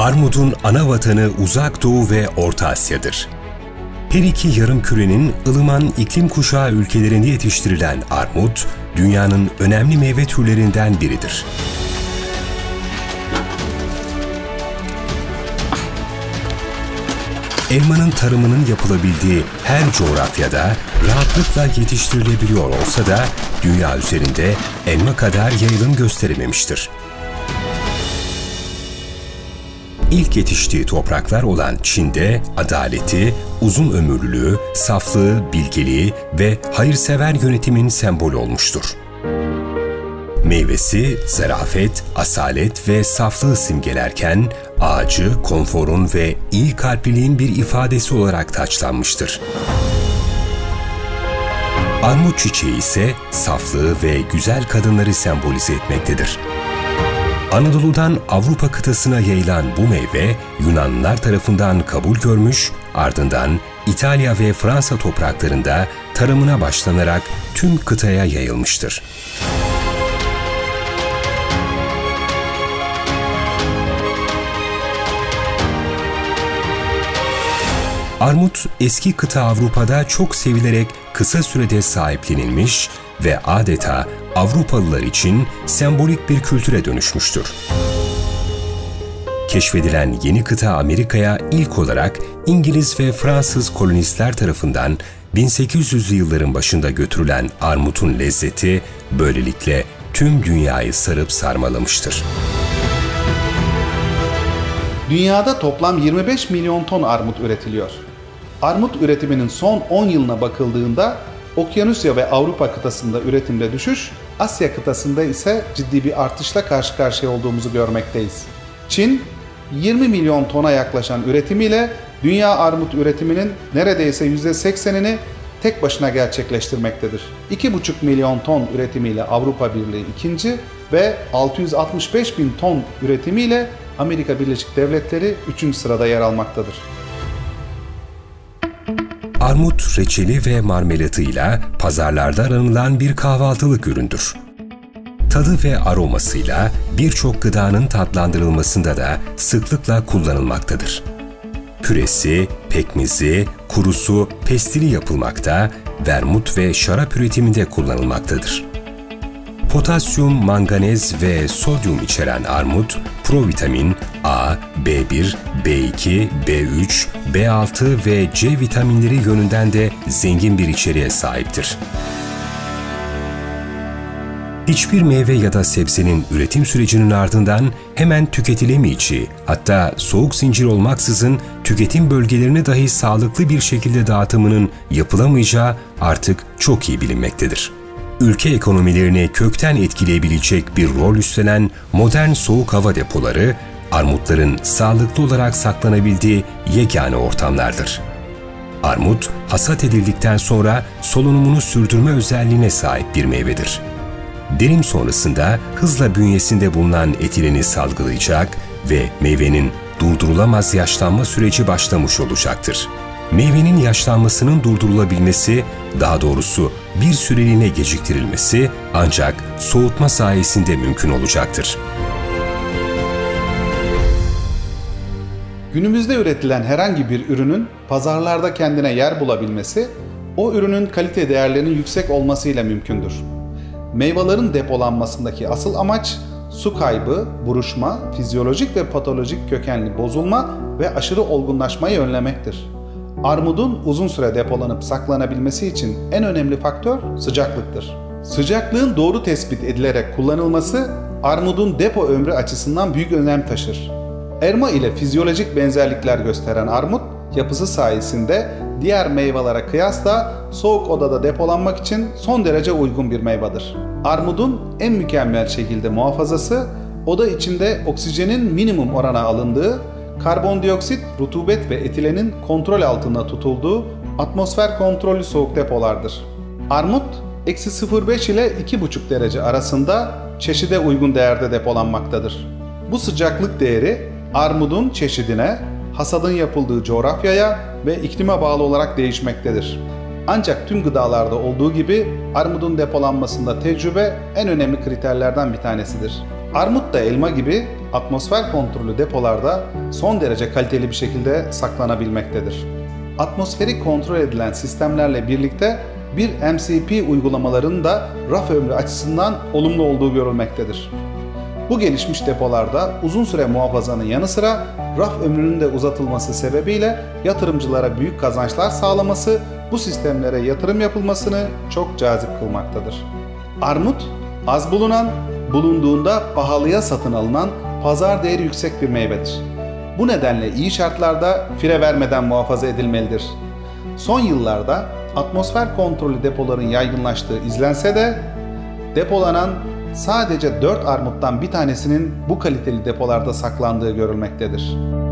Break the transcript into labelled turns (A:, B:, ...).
A: Armudun ana vatanı Uzak Doğu ve Orta Asya'dır. Her iki yarımkürenin ılıman iklim kuşağı ülkelerinde yetiştirilen armut, dünyanın önemli meyve türlerinden biridir. Elmanın tarımının yapılabildiği her coğrafyada rahatlıkla yetiştirilebiliyor olsa da dünya üzerinde elma kadar yayılım gösterememiştir. İlk yetiştiği topraklar olan Çin'de adaleti, uzun ömürlülüğü, saflığı, bilgeliği ve hayırsever yönetimin sembolü olmuştur. Meyvesi, zarafet, asalet ve saflığı simgelerken, ağacı, konforun ve iyi kalpliliğin bir ifadesi olarak taçlanmıştır. Armut çiçeği ise saflığı ve güzel kadınları sembolize etmektedir. Anadolu'dan Avrupa kıtasına yayılan bu meyve, Yunanlılar tarafından kabul görmüş, ardından İtalya ve Fransa topraklarında tarımına başlanarak tüm kıtaya yayılmıştır. Armut, eski kıta Avrupa'da çok sevilerek kısa sürede sahiplenilmiş ve adeta Avrupalılar için sembolik bir kültüre dönüşmüştür. Keşfedilen yeni kıta Amerika'ya ilk olarak İngiliz ve Fransız kolonistler tarafından 1800'lü yılların başında götürülen armutun lezzeti böylelikle tüm dünyayı sarıp sarmalamıştır.
B: Dünyada toplam 25 milyon ton armut üretiliyor. Armut üretiminin son 10 yılına bakıldığında Okyanusya ve Avrupa kıtasında üretimde düşüş, Asya kıtasında ise ciddi bir artışla karşı karşıya olduğumuzu görmekteyiz. Çin, 20 milyon tona yaklaşan üretimiyle dünya armut üretiminin neredeyse %80'ini tek başına gerçekleştirmektedir. 2,5 milyon ton üretimiyle Avrupa Birliği ikinci ve 665 bin ton üretimiyle Amerika Birleşik Devletleri 3. sırada yer almaktadır.
A: Armut reçeli ve marmelatıyla pazarlarda aranılan bir kahvaltılık üründür. Tadı ve aromasıyla birçok gıdanın tatlandırılmasında da sıklıkla kullanılmaktadır. Püresi, pekmezi, kurusu, pestili yapılmakta, vermut ve şarap üretiminde kullanılmaktadır. Potasyum, manganez ve sodyum içeren armut, provitamin A, B1, B2, B3, B6 ve C vitaminleri yönünden de zengin bir içeriğe sahiptir. Hiçbir meyve ya da sebzenin üretim sürecinin ardından hemen tüketilemeyeceği, hatta soğuk zincir olmaksızın tüketim bölgelerine dahi sağlıklı bir şekilde dağıtımının yapılamayacağı artık çok iyi bilinmektedir. Ülke ekonomilerini kökten etkileyebilecek bir rol üstlenen modern soğuk hava depoları, armutların sağlıklı olarak saklanabildiği yegane ortamlardır. Armut, hasat edildikten sonra solunumunu sürdürme özelliğine sahip bir meyvedir. Dilim sonrasında hızla bünyesinde bulunan etileni salgılayacak ve meyvenin durdurulamaz yaşlanma süreci başlamış olacaktır. Meyvenin yaşlanmasının durdurulabilmesi, daha doğrusu bir süreliğine geciktirilmesi ancak soğutma sayesinde mümkün olacaktır.
B: Günümüzde üretilen herhangi bir ürünün pazarlarda kendine yer bulabilmesi, o ürünün kalite değerlerinin yüksek olmasıyla mümkündür. Meyvelerin depolanmasındaki asıl amaç, su kaybı, buruşma, fizyolojik ve patolojik kökenli bozulma ve aşırı olgunlaşmayı önlemektir. Armudun uzun süre depolanıp saklanabilmesi için en önemli faktör sıcaklıktır. Sıcaklığın doğru tespit edilerek kullanılması, armudun depo ömrü açısından büyük önem taşır. Elma ile fizyolojik benzerlikler gösteren armut, yapısı sayesinde diğer meyvelere kıyasla soğuk odada depolanmak için son derece uygun bir meyvedir. Armudun en mükemmel şekilde muhafazası, oda içinde oksijenin minimum orana alındığı, karbondioksit, rutubet ve etilenin kontrol altında tutulduğu atmosfer kontrollü soğuk depolardır. Armut, -0,5 ile 2,5 derece arasında çeşide uygun değerde depolanmaktadır. Bu sıcaklık değeri armudun çeşidine, hasadın yapıldığı coğrafyaya ve iklime bağlı olarak değişmektedir. Ancak tüm gıdalarda olduğu gibi armudun depolanmasında tecrübe en önemli kriterlerden bir tanesidir. Armut da elma gibi atmosfer kontrollü depolarda son derece kaliteli bir şekilde saklanabilmektedir. Atmosferik kontrol edilen sistemlerle birlikte bir MCP uygulamalarının da raf ömrü açısından olumlu olduğu görülmektedir. Bu gelişmiş depolarda uzun süre muhafazanın yanı sıra raf ömrünün de uzatılması sebebiyle yatırımcılara büyük kazançlar sağlaması bu sistemlere yatırım yapılmasını çok cazip kılmaktadır. Armut, az bulunan, bulunduğunda pahalıya satın alınan, pazar değeri yüksek bir meyvedir. Bu nedenle iyi şartlarda fire vermeden muhafaza edilmelidir. Son yıllarda atmosfer kontrollü depoların yaygınlaştığı izlense de depolanan sadece 4 armuttan bir tanesinin bu kaliteli depolarda saklandığı görülmektedir.